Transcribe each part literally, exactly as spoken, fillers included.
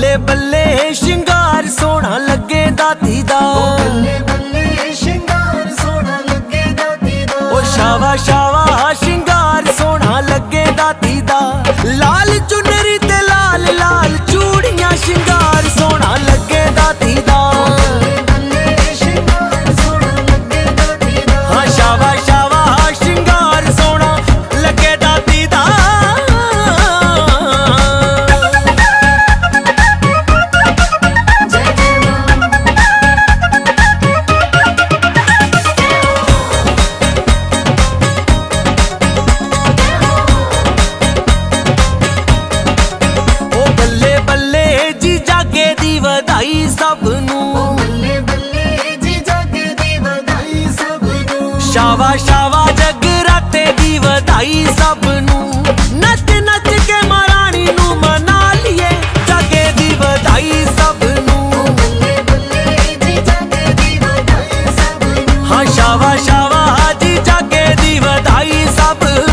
बल्ले बल्ले शिंगार सोना लगे दाती दा, बल्ले बल्ले शिंगार सोना लगे दाती दा। ओ शावा शावा शिंगार सोना लगे दाती दा। लाल चुनरी ते लाल लाल चूड़ियां शिंगार सोना लगे दाती दा। हाँ शावा शावा शिंगार सोना लगे दाती दा। ਵਧਾਈ ਸਭ ਨੂੰ, ਬੱਲੇ ਬੱਲੇ ਜੀ ਜਾਗੇ ਦੀ ਵਧਾਈ ਸਭ ਨੂੰ। ਸ਼ਾਵਾ ਸ਼ਾਵਾ ਜਗਰਾਤੇ ਦੀ ਵਧਾਈ ਸਭ ਨੂੰ। ਨੱਚ ਨੱਚ ਕੇ ਮਹਾਰਾਣੀ ਨੂੰ ਮਨਾ ਲਈਏ ਜਾਗੇ ਦੀ ਵਧਾਈ ਸਭ ਨੂੰ। ਬੱਲੇ ਬੱਲੇ ਜੀ ਜਾਗੇ ਦੀ ਵਧਾਈ ਸਭ ਨੂੰ। ਹਾਂ ਸ਼ਾਵਾ ਸ਼ਾਵਾ ਜੀ ਜਾਗੇ ਦੀ ਵਧਾਈ ਸਭ ਨੂੰ।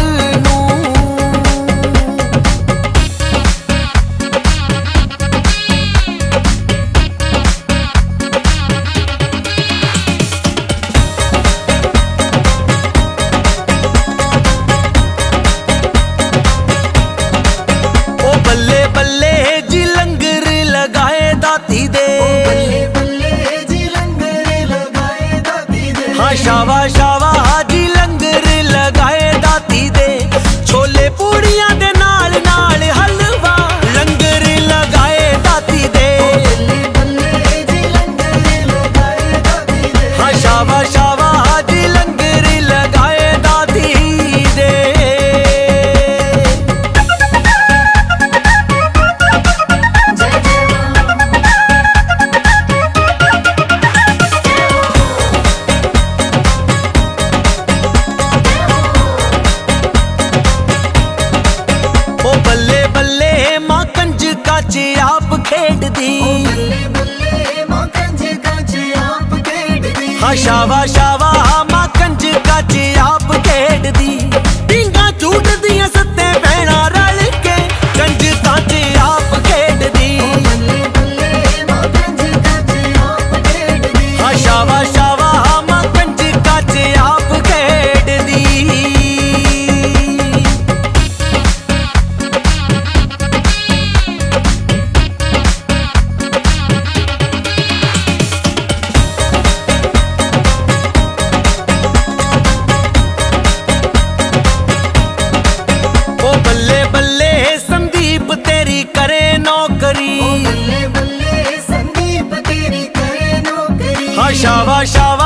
बल्ले बल्ले जी लंगर लगाए दाती दे, ਬੱਲੇ ਬੱਲੇ ਜੀ ਲੰਗਰ ਲਗਾਏ ਦਾਤੀ ਦੇ। हाँ शावा शावा जी लंगर लगाए दाती दे। छोले पूड़ियां दे नाल नाल हलवा लंगर लगाए दाती दे। ਬੱਲੇ ਬੱਲੇ ਜੀ ਲੰਗਰ ਲਗਾਏ ਦਾਤੀ ਦੇ। हाँ शावा शावा जी लंगर लगाए दाती दे। बल्ले बल्ले मां कंजका च आप खेडदी, ਬੱਲੇ ਬੱਲੇ ਮਾਂ ਕੰਜਕਾਂ ਚ ਆਪ ਖੇਡਦੀ। हाँ शावा शावा मां कंजका च आप खेडदी। पींगा झूटदियां सत्ते भैणा रल के कंजका च आप खेडदी। ਬੱਲੇ ਬੱਲੇ ਮਾਂ ਕੰਜਕਾਂ ਚ ਆਪ ਖੇਡਦੀ। हाँ शावा शावा मां कंजका च आप खेडदी। बल्ले बल्ले संदीप तेरी करे नौकरी, ਬੱਲੇ ਬੱਲੇ ਸੰਦੀਪ ਤੇਰੀ ਕਰੇ ਨੌਕਰੀ। हाँ शावा शावा